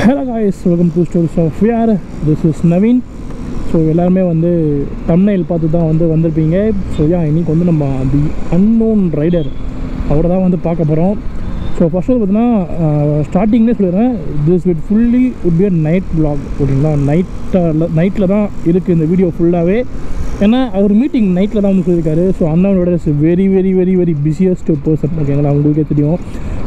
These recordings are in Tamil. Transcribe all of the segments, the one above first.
Hello guys, welcome to Stories of VR. This is Naveen. So எல்லாருமே வந்து thumbnail பார்த்து தான் வந்திருப்பீங்க. ஸோ இன்னைக்கு நம்ம தி அன்னோன் ரைடர் அவரை தான் பார்க்க போகிறோம். ஸோ ஃபர்ஸ்ட் பார்த்தீங்கன்னா ஸ்டார்டிங்லேயே சொல்லிடுறேன், this will fully would be a night vlog. ஓகேங்களா, நைட்டில் தான் இருக்குது இந்த வீடியோ ஃபுல்லாகவே. ஏன்னா அவர் மீட்டிங் நைட்டில் தான் சொல்லியிருக்காரு. ஸோ அண்ணனோட is very very very very busiest person. ஓகேங்களா, உங்களுக்கே தெரியும்.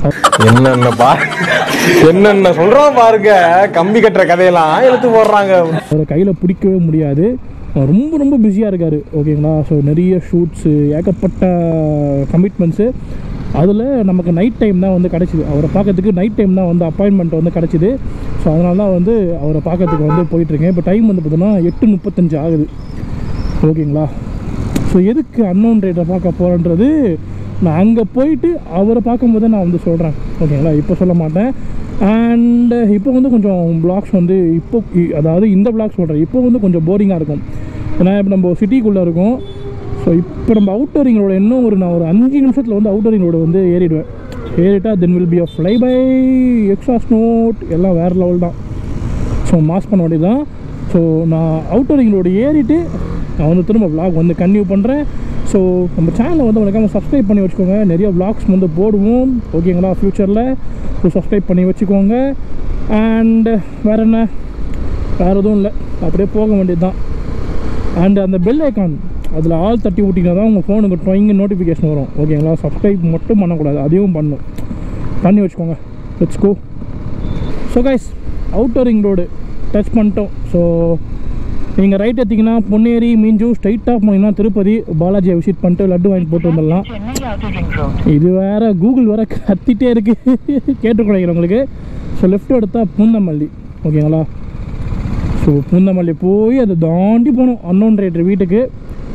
என்னென்ன சொல்கிறோம் பாருங்க, கம்பி கட்டுற கதையெல்லாம் எடுத்து போடுறாங்க. அவரை கையில் பிடிக்கவே முடியாது, ரொம்ப ரொம்ப பிஸியாக இருக்கார். ஓகேங்களா, ஸோ நிறைய ஷூட்ஸு, ஏகப்பட்ட கமிட்மெண்ட்ஸு. அதில் நமக்கு நைட் டைம் தான் கிடச்சிது. அவரை பார்க்கறதுக்கு நைட் டைம் தான் அப்பாயின்மெண்ட் கிடச்சிது. ஸோ அதனால தான் அவரை பார்க்கறதுக்கு போயிட்டுருக்கேன். இப்போ டைம் பார்த்தோன்னா 8:35 ஆகுது. ஓகேங்களா, ஸோ எதுக்கு அன்னோன் ரைடரை பார்க்க போகிறேன்றது நான் அங்கே போயிட்டு அவரை பார்க்கும்போது நான் சொல்கிறேன். ஓகேங்களா, இப்போ சொல்ல மாட்டேன். அண்டு இப்போ கொஞ்சம் வ்ளாக்ஸ் இப்போ அதாவது இந்த வ்ளாக்ஸ் சொல்கிறேன். இப்போ கொஞ்சம் போரிங்காக இருக்கும். ஏன்னா இப்போ நம்ம சிட்டிக்குள்ளே இருக்கோம். ஸோ இப்போ நம்ம அவுட்டர் ரிங் ரோடு இன்னும் நான் ஒரு 5 நிமிஷத்தில் அவுட்டர் ரிங் ரோடு ஏறிடுவேன். ஏறிட்டால் then will be a fly by, exhaust note எல்லாம் வேறு லெவல் தான். ஸோ மாஸ் பண்ண வேண்டியது தான். ஸோ நான் அவுட்டர் ரிங் ரோடு ஏறிட்டு நான் திரும்ப வ்ளாக் கன்டினியூ பண்ணுறேன். ஸோ நம்ம சேனலை உனக்காக சப்ஸ்கிரைப் பண்ணி வச்சுக்கோங்க. நிறைய வ்ளாக்ஸ் போடுவோம். ஓகேங்களா, ஃப்யூச்சரில். ஸோ சப்ஸ்கிரைப் பண்ணி வச்சுக்கோங்க. அண்டு வேறு என்ன, வேறு எதுவும் இல்லை, அப்படியே போக வேண்டியது தான். அண்டு அந்த பெல் ஐக்கான் அதில் ஆல் தட்டி விட்டிங்கன்னா தான் உங்கள் ஃபோனுக்கு ட்ராயிங்கு நோட்டிஃபிகேஷன் வரும். ஓகேங்களா, சப்ஸ்கிரைப் மட்டும் பண்ணக்கூடாது, அதையும் பண்ணி வச்சுக்கோங்க. Let's go. So guys, outer ring road touch பண்ணிட்டோம். ஸோ நீங்கள் ரைட் எடுத்திங்கன்னா பொன்னேரி, மீஞ்சு, ஸ்ட்ரைட்டாக போனீங்கன்னா திருப்பதி பாலாஜியை விசிட் பண்ணிட்டு லட்டு வாங்கி போட்டு வந்துடலாம். இது வேறு கூகுள் வேறு கத்திட்டே இருக்குது, கேட்டுக்கூடாது உங்களுக்கு. ஸோ லெஃப்ட் எடுத்தால் பூந்தமல்லி. ஓகேங்களா, ஸோ பூந்தமல்லி போய் அதை தாண்டி போகணும் அன்னோன் ரைடர் வீட்டுக்கு.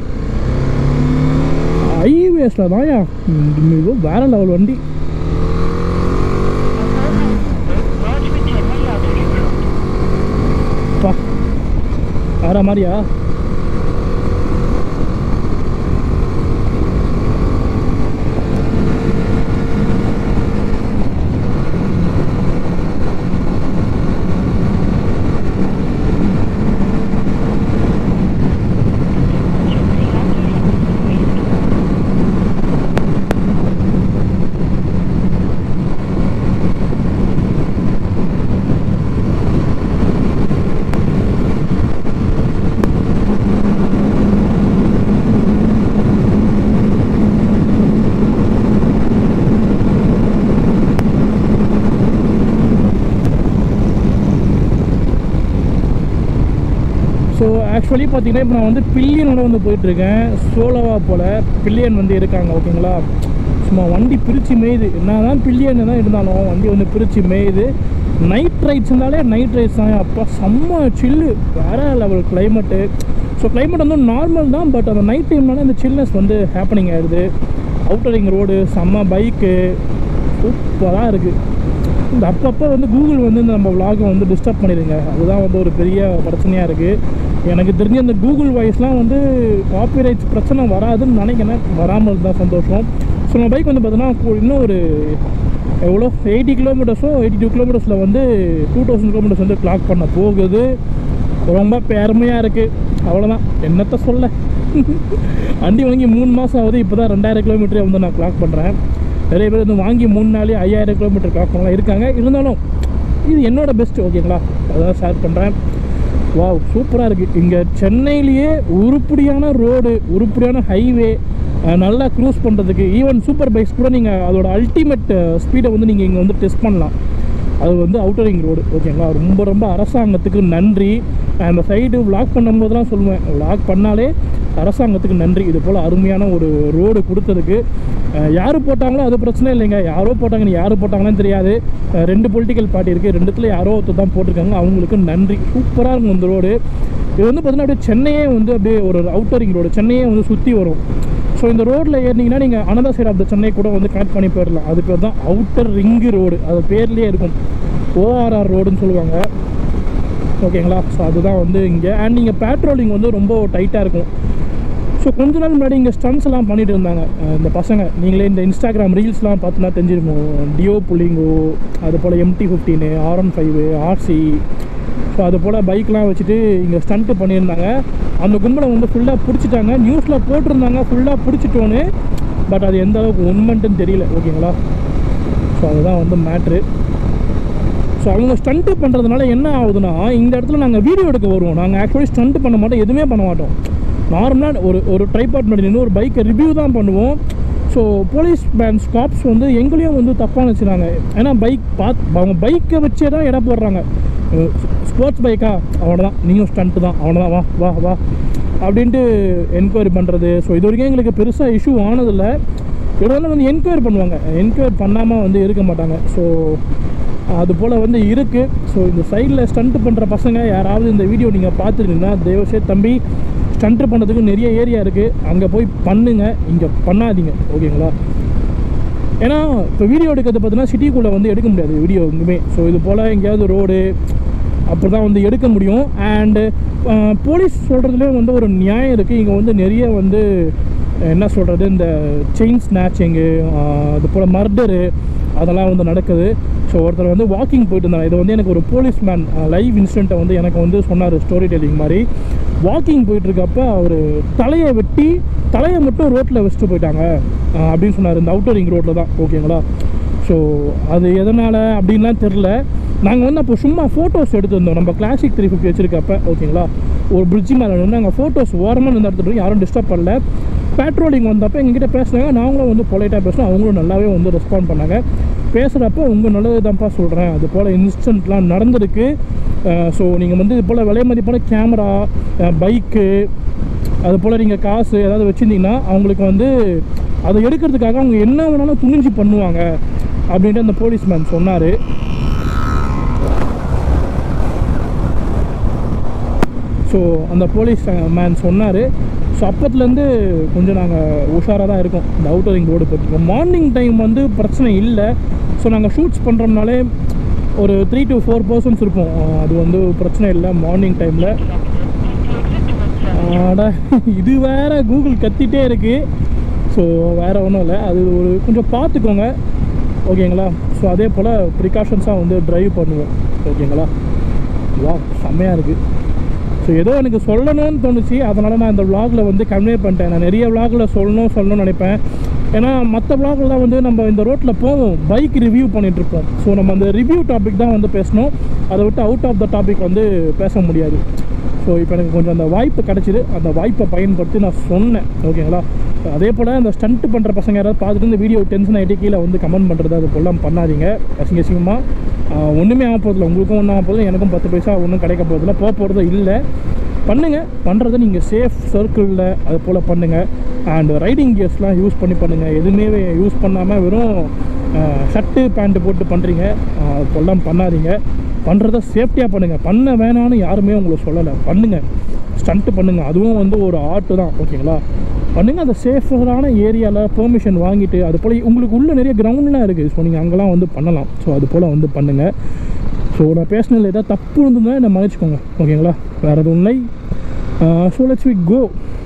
ஹைவேஸில் தான் வேறு லெவல் வண்டி. வேற மாதிரியா? ஸோ ஆக்சுவலி பார்த்தீங்கன்னா இப்போ நான் பில்லியனோட போயிட்டுருக்கேன். சோலோவாக போல் பில்லியன் இருக்காங்க. ஓகேங்களா, சும்மா வண்டி பிரித்து மேயுது. என்ன தான் பில்லியன் தான் இருந்தாலும் வண்டி பிரித்து மேயுது. நைட் ரைட்ஸ் இருந்தாலே நைட் ரைட்ஸ் தான். அப்போ செம்ம சில்லு, வேறு level climate. So climate normal தான், பட் அந்த நைட் டைம்னால இந்த சில்னஸ் ஹேப்பனிங் ஆகிடுது. அவுட்டர் ரிங் ரோடு செம்ம, பைக்கு சூப்பராக இருக்குது. இந்த அப்பப்போ கூகுள் நம்ம vlog டிஸ்டர்ப் பண்ணிடுங்க. அதுதான் ஒரு பெரிய பிரச்சனையாக இருக்குது. எனக்கு தெரிஞ்ச இந்த கூகுள் வாய்ஸ்லாம் காப்பிரைட்ஸ் பிரச்சனை வராதுன்னு நினைக்கிறேன். வராமல் இருந்தால் சந்தோஷம். ஸோ நம்ம பைக் பார்த்தீங்கன்னா இன்னும் ஒரு எவ்வளோ 80 கிலோமீட்டர்ஸோ 82 கிலோமீட்டர்ஸில் 2000 கிலோமீட்டர்ஸ் கிளாக் பண்ண போகுது. ரொம்ப பெருமையாக இருக்குது. அவ்வளோதான், என்னத்தை சொல்ல. வண்டி வாங்கி 3 மாதம் ஆகுது. இப்போ தான் 2000 கிலோமீட்டரே நான் கிளாக் பண்ணுறேன். நிறைய பேர் வாங்கி 3 நாளே 5000 கிலோமீட்டர் கிளாக் பண்ணலாம் இருக்காங்க. இருந்தாலும் இது என்னோட பெஸ்ட்டு. ஓகேங்களா, அதான் ஷேர் பண்ணுறேன். வாவ், சூப்பராக இருக்குது. இங்கே சென்னையிலேயே உருப்படியான ரோடு, உருப்படியான ஹைவே, நல்லா க்ரூஸ் பண்ணுறதுக்கு. ஈவன் சூப்பர் பைக்ஸ் கூட நீங்கள் அதோட அல்டிமேட் ஸ்பீடை நீங்கள் இங்கே டெஸ்ட் பண்ணலாம். அது அவுட்டர் ரிங் ரோடு. ஓகேங்களா, ரொம்ப ரொம்ப அரசாங்கத்துக்கு நன்றி. அந்த சைடு vlog பண்ணும்போதெல்லாம் சொல்லுவேன், vlog பண்ணாலே அரசாங்கத்துக்கு நன்றி. இது போல் அருமையான ஒரு ரோடு கொடுத்ததுக்கு. யார் போட்டாங்களோ அது பிரச்சனை இல்லைங்க. யாரோ போட்டாங்க, யார் போட்டாங்கன்னு தெரியாது. 2 பொலிட்டிக்கல் பார்ட்டி இருக்குது, 2த்துல யாரோ ஒருத்தர் தான் போட்டிருக்காங்க. அவங்களுக்கு நன்றி. சூப்பராக இருக்கும் இந்த ரோடு. இது பார்த்தீங்கன்னா அப்படியே சென்னையே அப்படியே ஒரு அவுட்டர் ரிங் ரோடு, சென்னையே சுற்றி வரும். ஸோ இந்த ரோட்டில் ஏறினீங்கன்னா நீங்கள் another side of the Chennai கூட கனெக்ட் பண்ணி போயிடலாம். அது பேர் தான் அவுட்டர் ரிங் ரோடு. அது பேர்லேயே இருக்கும், ORR ரோடுன்னு சொல்லுவாங்க. ஓகேங்களா, ஸோ அதுதான் இங்கே. அண்ட் நீங்கள் பேட்ரோலிங் ரொம்ப டைட்டாக இருக்கும். ஸோ ஸோ கொஞ்ச நாள் முன்னாடி இங்கே ஸ்டன்ஸ் எல்லாம் பண்ணிட்டு இருந்தாங்க இந்த பசங்க. நீங்களே இந்த இன்ஸ்டாகிராம் ரீல்ஸ்லாம் பார்த்துனா தெரிஞ்சிருக்கும். டியோ புல்லிங்கோ, அது போல் MT-15, R15, RC, ஸோ அது போல் பைக்லாம் வச்சுட்டு இங்கே ஸ்டண்ட்டு பண்ணியிருந்தாங்க. அந்த கும்பலை வந்து ஃபுல்லாக பிடிச்சிட்டாங்க. நியூஸில் போட்டிருந்தாங்க ஃபுல்லாக பிடிச்சிட்டோன்னு. பட் அது எந்த அளவுக்கு உண்மைன்ட்டுன்னு தெரியல. ஓகேங்களா? ஸோ அதுதான் வந்து மேட்ரு. ஸோ அவங்க ஸ்டண்ட்டு பண்ணுறதுனால என்ன ஆகுதுன்னா, இந்த இடத்துல நாங்கள் வீடியோ எடுக்க வருவோம். நாங்கள் ஆக்சுவலி ஸ்டண்ட்டு பண்ண மாட்டோம், எதுவுமே பண்ண மாட்டோம். நார்மலாக ஒரு ட்ரைபாட் பண்ணி ஒரு பைக்கை ரிவ்யூ தான் பண்ணுவோம். ஸோ போலீஸ் பேண்ட் ஸ்காப்ஸ் வந்து எங்களையும் வந்து தப்பாக நினச்சினாங்க. ஏன்னா அவங்க பைக்கை வச்சே தான் இடம் போடுறாங்க. ஸ்போர்ட்ஸ் பைக்கா, அவ்வளோதான், நீயும் ஸ்டண்ட்டு தான், அவ்வளோதான், வா வா வா அப்படின்ட்டு என்கொயரி பண்ணுறது. ஸோ இது வரைக்கும் எங்களுக்கு பெருசாக இஷ்யூ ஆனதில்லை. இதெல்லாம் வந்து என்கொயரி பண்ணுவாங்க, என்கொயரி பண்ணாமல் வந்து இருக்க மாட்டாங்க. ஸோ அது போல் வந்து இருக்குது. ஸோ இந்த சைடில் ஸ்டண்ட்டு பண்ணுற பசங்க யாராவது இந்த வீடியோ நீங்கள் பார்த்துருந்தீங்கன்னா தயவுசெய்து தம்பி, ஸ்டண்ட்டு பண்ணுறதுக்கு நிறைய ஏரியா இருக்குது, அங்கே போய் பண்ணுங்கள், இங்கே பண்ணாதீங்க. ஓகேங்களா? ஏன்னா இப்போ வீடியோ எடுக்கிறது பார்த்தீங்கன்னா சிட்டிக்குள்ளே வந்து எடுக்க முடியாது வீடியோ எங்குமே. ஸோ இது போல் எங்கேயாவது ரோடு அப்படி தான் வந்து எடுக்க முடியும். அண்டு போலீஸ் சொல்கிறதுலேயும் வந்து ஒரு நியாயம் இருக்குது. இங்கே வந்து நிறைய வந்து என்ன சொல்கிறது, இந்த செயின் ஸ்நாச்சிங்கு, அது போல் மர்டரு, அதெல்லாம் வந்து நடக்குது. ஸோ ஒருத்தர் வந்து வாக்கிங் போயிட்டு இருந்தாங்க. இது வந்து எனக்கு ஒரு போலீஸ்மேன் லைவ் இன்சிடெண்ட்டை வந்து எனக்கு வந்து சொன்னார், ஸ்டோரி டெல்லிங் மாதிரி. வாக்கிங் போயிட்டுருக்கப்ப அவர் தலையை வெட்டி தலையை மட்டும் ரோட்டில் வச்சுட்டு போயிட்டாங்க அப்படின்னு சொன்னார். இந்த அவுட்டர் ரிங் ரோட்டில் தான். ஓகேங்களா? ஸோ அது எதனால் அப்படின்லாம் தெரில. நாங்கள் வந்து அப்போ சும்மா ஃபோட்டோஸ் எடுத்துருந்தோம் நம்ம கிளாசிக் 350 வச்சுருக்கப்ப. ஓகேங்களா? ஒரு பிரிட்ஜி மேலே வந்து நாங்கள் ஃபோட்டோஸ் ஓரமாக இருந்து எடுத்துகிட்டு யாரும் டிஸ்டர்ப் பண்ணல. பேட்ரோலிங் வந்தப்போ எங்ககிட்ட பேசுனாங்க, நாங்களும் வந்து பொலைட்டாக பேசினோம், அவங்களும் நல்லாவே வந்து ரெஸ்பாண்ட் பண்ணாங்க. பேசுகிறப்ப உங்கள் நல்லது தான்ப்பா சொல்கிறேன், அது போல் இன்சிடெண்ட்லாம் நடந்திருக்கு. ஸோ நீங்கள் வந்து இது போல் விலை மதிப்பான கேமரா, பைக்கு, அது போல் நீங்கள் காசு ஏதாவது வச்சுருந்தீங்கன்னா அவங்களுக்கு வந்து அதை எடுக்கிறதுக்காக அவங்க என்ன வேணாலும் துணிஞ்சு பண்ணுவாங்க அப்படின்ட்டு அந்த போலீஸ்மேன் சொன்னார். ஸோ அந்த போலீஸ் மேன் சொன்னார். ஸோ அப்பத்துலேருந்து கொஞ்சம் நாங்கள் உஷாராக தான் இருக்கோம். இந்த அவுட்டர் ரிங் ரோடு போட்டுருக்கோம். மார்னிங் டைம் வந்து பிரச்சனை இல்லை. ஸோ நாங்கள் ஷூட்ஸ் பண்ணுறோம்னாலே ஒரு 3 to 4 persons இருப்போம். அது வந்து பிரச்சனை இல்லை மார்னிங் டைமில். இது வேறு கூகுள் கத்திட்டே இருக்குது. ஸோ வேறு ஒன்றும் இல்லை, அது ஒரு கொஞ்சம் பார்த்துக்கோங்க. ஓகேங்களா? ஸோ அதே போல் ப்ரிகாஷன்ஸாக வந்து ட்ரைவ் பண்ணுவோம். ஓகேங்களா? வா, செம்மையாக இருக்குது. ஸோ ஏதோ எனக்கு சொல்லணும்னு தோணுச்சு, அதனால் நான் இந்த விலாகில் வந்து கன்வே பண்ணிட்டேன். நான் நிறைய விலாகில் சொல்லணும்னு நினைப்பேன். ஏன்னா மற்ற விலாகில் வந்து நம்ம இந்த ரோட்டில் போவோம், பைக் ரிவ்யூ பண்ணிகிட்ருப்போம். ஸோ நம்ம அந்த ரிவ்யூ டாபிக் தான் வந்து பேசணும், அதை விட்டு அவுட் ஆஃப் த டாபிக் வந்து பேச முடியாது. ஸோ இப்போ எனக்கு கொஞ்சம் அந்த வாய்ப்பு கிடச்சிது, அந்த வாய்ப்பை பயன்படுத்தி நான் சொன்னேன். ஓகேங்களா? அதே போல் அந்த ஸ்டண்ட்டு பண்ணுற பசங்க யாராவது பார்த்துட்டு இந்த வீடியோ டென்ஷன் ஆகிட்டு கீழே வந்து கமெண்ட் பண்ணுறது அது போலாம் பண்ணாதீங்க. அசிங்கமாக ஒன்றுமே ஆக போகிறதில்ல, உங்களுக்கும் ஒன்றும் ஆக போதில்லை, எனக்கும் 10 பைசா ஒன்றும் கிடைக்க போகிறதில்ல, போகிறது இல்லை. பண்ணுங்கள், பண்ணுறதை நீங்கள் சேஃப் சர்க்கிளில் அது போல் பண்ணுங்கள். அண்ட் ரைடிங் கியர்ஸ்லாம் யூஸ் பண்ணுங்கள். எதுவுமே யூஸ் பண்ணாமல் வெறும் ஷர்ட்டு பேண்ட்டு போட்டு பண்ணுறீங்க, அது போலாம் பண்ணாதீங்க. பண்ணுறத சேஃப்டியாக பண்ணுங்கள். பண்ண வேணான்னு யாருமே உங்களை சொல்லலை, பண்ணுங்கள், ஸ்டண்ட்டு பண்ணுங்கள். அதுவும் வந்து ஒரு ஆர்ட்டு தான். ஓகேங்களா? பண்ணுங்கள். அந்த சேஃபரான ஏரியாவில் பெர்மிஷன் வாங்கிட்டு, அது போல் உங்களுக்கு உள்ளே நிறைய கிரவுண்ட்லாம் இருக்குது. ஸோ நீங்கள் அங்கெல்லாம் வந்து பண்ணலாம். ஸோ அது போல் வந்து பண்ணுங்கள். ஸோ நான் பேசினதில் ஏதாவது தப்பு இருந்ததுன்னா என்னை மன்னிச்சுக்கோங்க. ஓகேங்களா? வேறு எதுவும் இல்லை. So let's we go.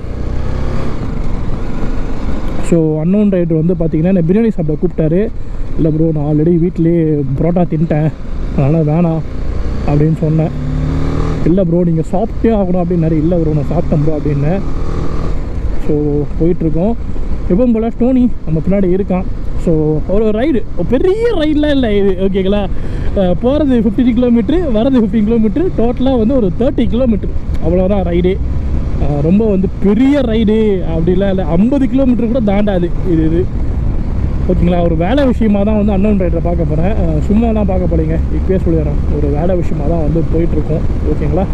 So unknown rider வந்து பார்த்திங்கன்னா என்னை பிரியாணி சாப்பிட கூப்பிட்டாரு. இல்லை ப்ரோ, நான் ஆல்ரெடி வீட்டிலேயே புரோட்டா தின்ட்டேன், அதனால் வேணாம் அப்படின்னு சொன்னேன். இல்லை ப்ரோ, நீங்கள் சாப்பிட்டே ஆகணும் அப்படின்னாரு. இல்லை ப்ரோ, நான் சாப்பிட்டேன் ப்ரோ அப்படின்னேன். ஸோ போயிட்டுருக்கோம். எப்பவும் போல் டோனி நம்ம பின்னாடி இருக்கான். ஸோ ஒரு ரைடு, பெரிய ரைடெலாம் இல்லை இது. ஓகேங்களா? போகிறது 15 கிலோமீட்ரு, வரது 15 கிலோமீட்ரு, டோட்டலாக வந்து ஒரு 30 கிலோமீட்ரு, அவ்வளோதான் ரைடு. ரொம்ப வந்து பெரிய ரைடு அப்படிலாம் இல்லை, 50 கிலோமீட்டர் கூட தாண்டாது இது. ஓகேங்களா? ஒரு வேலை விஷயமாக தான் வந்து அன்னோன் ரைடரை பார்க்க போகிறேன். சும்மாலாம் பார்க்க போகிறீங்க, இப்போயே சொல்லிடுறேன், ஒரு வேலை விஷயமாக தான் வந்து போயிட்டுருக்கோம். ஓகேங்களா?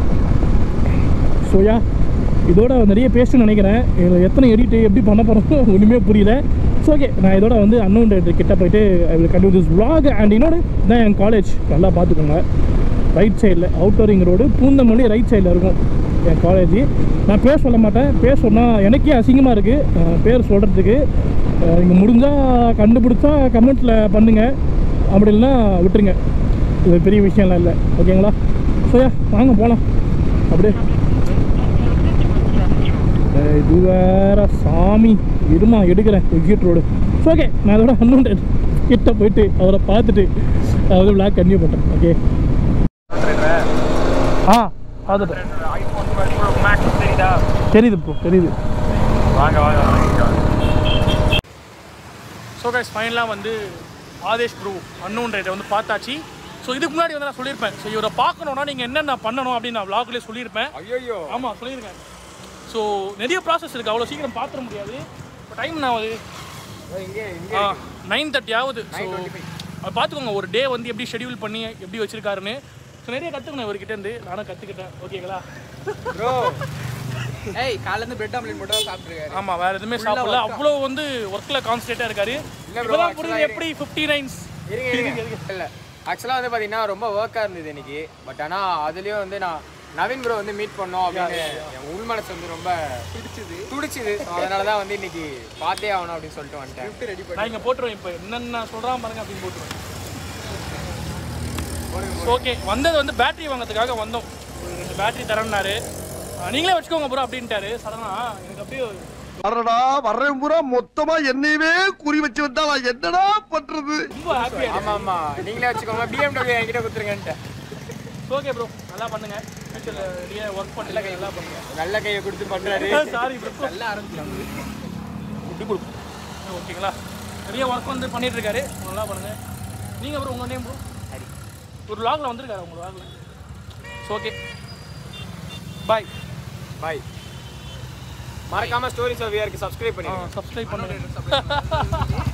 ஸோ இதோட நிறைய பேசணும்னு நினைக்கிறேன். இதில் எத்தனை எடிட்டு எப்படி பண்ண போகிறோம் ஒன்றுமே புரியல. ஸோ ஓகே, நான் இதோட வந்து அன்னோன் ரைடர் கிட்ட போயிட்டு I will continue this vlog. And இன்னொன்று தான் என் காலேஜ், நல்லா பார்த்துக்கோங்க. ரைட் சைடில் outer ring road Poonamallee right சைடில் இருக்கும் என் காலேஜ். நான் பேர் சொல்ல மாட்டேன், பேர் சொன்னால் எனக்கே அசிங்கமாக இருக்குது பேர் சொல்கிறதுக்கு. நீங்கள் முடிஞ்சால் கண்டுபிடிச்சா கமெண்ட்டில் பண்ணுங்கள், அப்படி இல்லைன்னா விட்டுருங்க, இது பெரிய விஷயம்லாம் இல்லை. ஓகேங்களா? ஸோ வாங்க போகலாம். அப்படியே இது வேற சாமி இருமா எடுக்கிறேன் எக்ஸிட் ரோடு. ஓகே நான் அதோட 100 கிட்ட போயிட்டு அவரை பார்த்துட்டு அதாவது விளாக் கன்டினியூ பண்ணுறேன். ஓகே பார்த்துட்டேன். தெரியுது ப்ரோ தெரியுது. வாங்க வாங்க. ஸோ கைஸ் ஃபைனலாக வந்து ஆதேஷ் ப்ரோ அன்னோன் ரைடை வந்து பார்த்தாச்சு. ஸோ இதுக்கு முன்னாடி வந்து நான் சொல்லியிருப்பேன், ஸோ இவரை பார்க்கணுன்னா நீங்கள் என்னென்ன பண்ணணும் அப்படின்னு நான் விளாக்லேயே சொல்லியிருப்பேன். ஐயோ ஆமாம் சொல்லியிருக்கேன். ஸோ நிறைய ப்ராசஸ் இருக்குது, அவ்வளோ சீக்கிரம் பார்த்துட முடியாது. இப்போ டைம் நான் அது 9:30 ஆகுது. ஸோ அதை பார்த்துக்கோங்க ஒரு டே வந்து எப்படி ஷெடியூல் பண்ணி எப்படி வச்சுருக்காருன்னு. ஸோ நிறைய கற்றுக்கணும் இவர்கிட்டேருந்து, நானும் கற்றுக்கிட்டேன். ஓகேங்களா ப்ரோ? ஏய் காலையிலேருந்து பிரெட் ஆம்லெட் மட்டும் சாப்பிட்ருக்காரு. ஆமாம் வேறு எதுவுமே சாப்பிடல, அவ்வளோ வந்து ஒர்க்கில் கான்சன்ட்ரேட்டாக இருக்காரு. இப்போதான் புரியுது எப்படி 59 இல்லை ஆக்சுவலாக வந்து பார்த்தீங்கன்னா ரொம்ப ஒர்க்காக இருந்தது இன்னைக்கு. பட் ஆனால் அதுலேயும் வந்து நான் நவீன் ப்ரோ வந்து மீட் பண்ணோம் அப்படின்னு என் உள் மனசு வந்து ரொம்ப துடிச்சுது. அதனால தான் வந்து இன்னைக்கு பார்த்தே ஆகணும் அப்படின்னு சொல்லிட்டு வந்துட்டேன். ரெடி நான் இங்கே போட்டுருவேன். இப்போ என்னென்ன சொல்கிறான் பாருங்க அப்படின்னு போட்டுருவேன். ஓகே வந்தது வந்து பேட்டரி வாங்கிறதுக்காக வந்தோம். ஒரு 2 பேட்டரி தரேன்னாரு, நீங்களே வச்சுக்கோங்க ப்ரோ அப்படின்ட்டாரு. சடனாக எனக்கு அப்படியே வரடா வர்றேன் பூரா மொத்தமா என்னையவே குறி வச்சு வந்தா நான் என்னடா பண்றது? ரொம்ப ஹாப்பியாக. ஆமாம் ஆமாம் நீங்களே வச்சுக்கோங்க, BMW என்கிட்ட கொடுத்துருங்கன்ட்டு. ஓகே ப்ரோ நல்லா பண்ணுங்க, ஃபியூச்சரில் நிறைய ஒர்க் பண்ணல கை நல்லா பண்ணுங்க. நல்ல கையை கொடுத்து பண்ணுறாரு. சாரி ப்ரோ நல்லா ஆரம்பிக்கலாம் இப்படி கொடுக்கும். ஓகேங்களா நிறைய ஒர்க் வந்து பண்ணிட்டு இருக்காரு, நல்லா பண்ணுங்க. நீங்கள் ப்ரோ உங்கள் நேம் ப்ரோ? ஒரு வ்ளாகில் வந்திருக்காரு உங்கள் வ்ளாகில். Okay bye bye. மறக்காம ஸ்டோரிஸ் ஆஃப் வியருக்கு சப்ஸ்கிரைப் பண்ணுங்க. சப்ஸ்கிரைப் பண்ணுங்க.